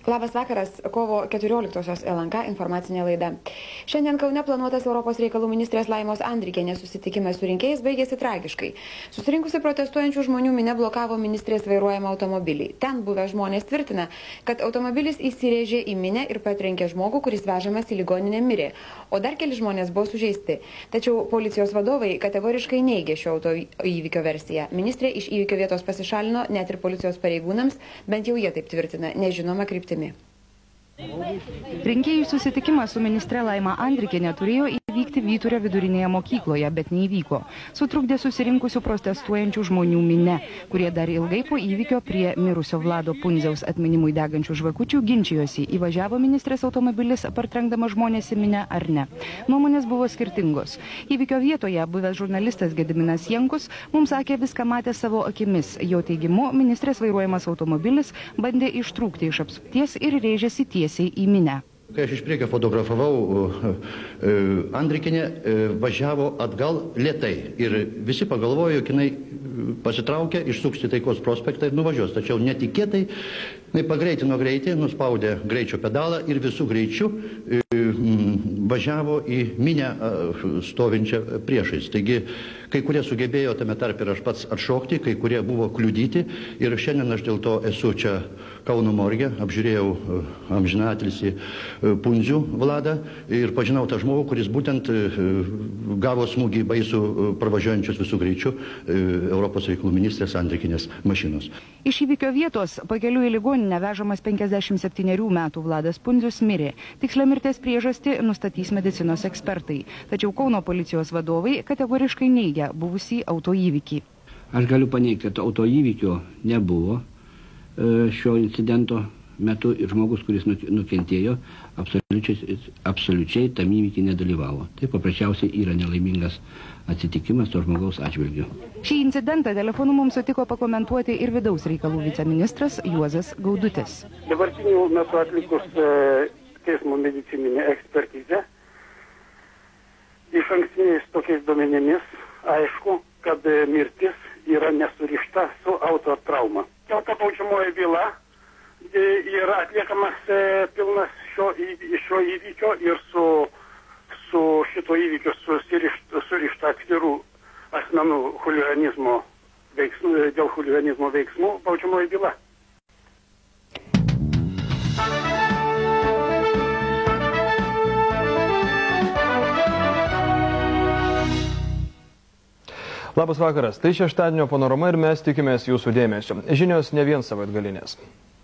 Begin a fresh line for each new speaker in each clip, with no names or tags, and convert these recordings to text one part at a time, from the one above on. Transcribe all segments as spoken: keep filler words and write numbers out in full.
Labas vakaras, kovo keturioliktosios L N K informacinė laida. Šiandien Kaune planuotas Europos reikalų ministrės Laimos Andrikienės susitikimas su rinkėjais baigėsi tragiškai. Susirinkusi protestuojančių žmonių minia blokavo ministrės vairuojamą automobilį. Ten buvę žmonės tvirtina, kad automobilis įsirėžė į minią ir patrenkė žmogų, kuris vežamas į ligoninę mirė, o dar keli žmonės buvo sužeisti. Tačiau policijos vadovai kategoriškai neigė šio autoįvykio versiją. Ministrė iš įvykio vietos pasišalino net ir policijos pareigūnams, bent jau jie taip tvirtina, nežinoma kryptimi.
Rinkėjų susitikimas su ministre Laima Andrikienė turėjo įvykti Vyturio vidurinėje mokykloje, bet neįvyko. Sutrukdė susirinkusių protestuojančių žmonių minia, kurie dar ilgai po įvykio prie mirusio Vlado Pundziaus atminimui degančių žvakučių ginčijosi, įvažiavo ministrės automobilis partrenkdama žmonės į minią ar ne. Nuomonės buvo skirtingos. Įvykio vietoje buvęs žurnalistas Gediminas Jankus mums sakė viską matė savo akimis. Jo teigimu, ministrės vairuojamas automobilis bandė ištrūkti iš apsupties ir rėžėsi tiesiai į minią.
Kai aš iš priekio fotografavau, Andrikienė važiavo atgal lėtai ir visi pagalvojo, jog jinai pasitraukė, išsuks į Taikos prospektą ir nuvažiuos. Tačiau netikėtai jinai pagreitino greitį, nuspaudė greičio pedalą ir visų greičių važiavo į minią stovinčią priešais. Taigi, kai kurie sugebėjo tame tarp ir aš pats atšokti, kai kurie buvo kliudyti ir šiandien aš dėl to esu čia Kauno morge, apžiūrėjau amžinatilsį Pundzių Vladą ir pažinau tą žmogų, kuris būtent gavo smūgį baisų pravažiuojančius visų greičių Europos reikalų ministrės Andrikienės mašinos.
Iš įvykio vietos pakeliu į ligoninę vežamas penkiasdešimt septynerių metų Vladas Pundzius mirė. Tikslią mirties priežastį nustatys medicinos ekspertai. Tačiau Kauno policijos vadovai kategoriškai neigia buvusį autoįvykį.
Aš galiu paneigti, kad autoįvykio nebuvo šio incidento metu ir žmogus, kuris nukentėjo, absoliučiai, absoliučiai tam įvykį nedalyvavo. Tai paprasčiausiai yra nelaimingas atsitikimas to žmogaus atžvilgiu.
Šį incidentą telefonu mums sutiko pakomentuoti ir vidaus reikalų viceministras Juozas Gaudutis.
Dabartiniu metu atlikus teismo medicininę ekspertizę, iš ankstiniais tokiais duomenimis aišku, kad mirtis yra nesurišta su autotrauma. Kelta baudžiamoji byla yra atliekamas pilnas šio, šio įvykio ir su, su šito įvykio surišta atskirų asmenų chuliganizmo veiksmų, dėl chuliganizmo veiksmų baudžiamoji byla.
Labas vakaras, tai šeštadienio panorama ir mes tikimės jūsų dėmesio. Žinios ne vien savaitgalinės.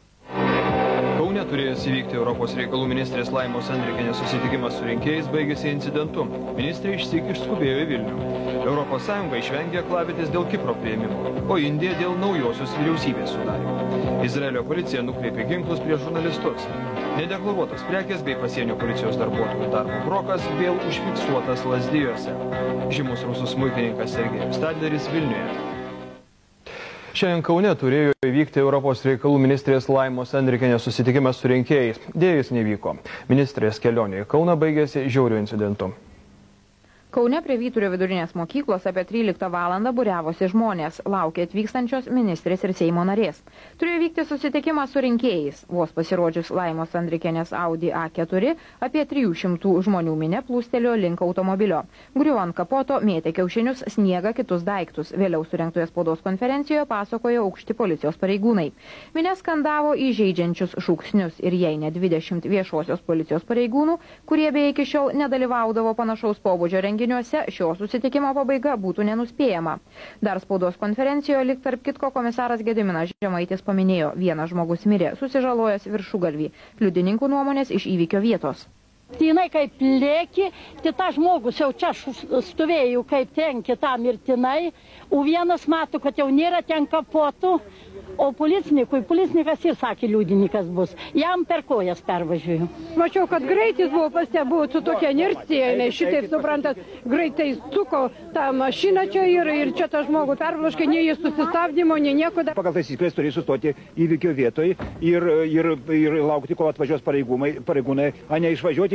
Kaune turėjęs įvykti Europos reikalų ministrės Laimos Andrikienės susitikimas su rinkėjais baigėsi incidentu. Ministrė išsyk išskubėjo į Vilnių. Europos Sąjunga išvengė aklavietės dėl Kipro priėmimo, o Indija dėl naujosios vyriausybės sudarimo. Izraelio policija nukreipė ginklus prieš žurnalistus. Nedeklaruotas prekės bei pasienio policijos darbuotojų darbo brokas vėl užfiksuotas Lazdijuose. Žymus rusų smuikininkas Sergejus Stadleris Vilniuje. Šiandien Kaune turėjo įvykti Europos reikalų ministrės Laimos Andrikienės susitikimas su rinkėjais. Deja, jis nevyko. Ministrės kelionė į Kauną baigėsi žiauriu incidentu.
Kaune prie Vyturio vidurinės mokyklos apie tryliktą valandą būriavosi žmonės, laukė atvykstančios ministrės ir Seimo narės. Turėjo vykti susitikimas su rinkėjais. Vos pasirodžius Laimos Andrikienės Audi A keturi, apie trijų šimtų žmonių minia plūstelėjo link automobilio. Griuvo ant kapoto, mėtė kiaušinius, sniegą, kitus daiktus. Vėliau surengtoje spaudos konferencijoje pasakojo aukšti policijos pareigūnai. Minia skandavo įžeidžiančius šūksnius ir jei ne dvidešimt viešosios policijos pareigūnų, kurie beje iki šiol nedalyvaudavo panašaus pobūdžio renginiuose, šio susitikimo pabaiga būtų nenuspėjama. Dar spaudos konferencijoje lyg tarp kitko komisaras Gediminas Žemaitis paminėjo, vienas žmogus mirė, susižalojęs viršugalvį. Liudininkų nuomonės iš įvykio vietos.
Jinai kaip lėki, tai ta žmogus jau čia stovėjau kaip ten kitam mirtinai, o vienas mato, kad jau nėra ten kapotų, o policininkui, policininkas ir sakė, liudininkas bus, jam per kojas pervažiuoju.
Mačiau, kad greitis buvo pastebėjus su tokia inercija, šitaip suprantat, greitai suko tą mašiną čia ir, ir čia tą žmogų pervaškai, nei jis susistabdymo, nei nieko.
Pagal taisyklės turi sustoti įvykio vietoj ir, ir, ir laukti, kol atvažiuos pareigūnai, pareigūnai, o ne išvažiuoti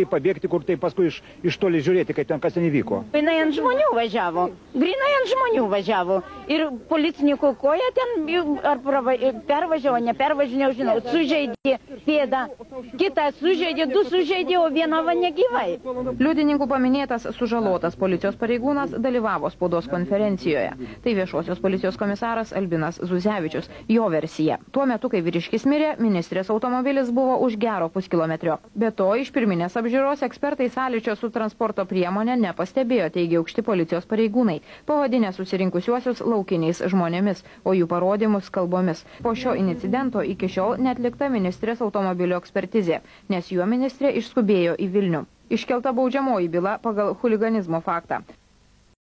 negali pabėgti, kur tai paskui iš, iš toli žiūrėti, kaip ten kas ten įvyko.
Grinai ant žmonių važiavo, grinai ant žmonių važiavo. Ir policininkų koja ten ar prava, pervažiavo, nepervažiavo, nežinau, sužeidė pėdą, kitą sužeidė, du sužeidė, o vieną va negyvai.
Liudininkų paminėtas sužalotas policijos pareigūnas dalyvavo spaudos konferencijoje. Tai viešosios policijos komisaras Albinas Zuzevičius. Jo versija. Tuo metu, kai vyriškis mirė, ministrės automobilis buvo už gero puskilometrio. Be to, iš pirminės apžiūros ekspertai sąlyčio su transporto priemonė nepastebėjo, teigia aukšti policijos pareigūnai, pavadinę susirinkusiuosius laukiniais žmonėmis, o jų parodymus kalbomis. Po šio incidento iki šiol neatlikta ministrės automobilio ekspertizė, nes juo ministrė išskubėjo į Vilnių. Iškelta baudžiamoji byla pagal chuliganizmo faktą.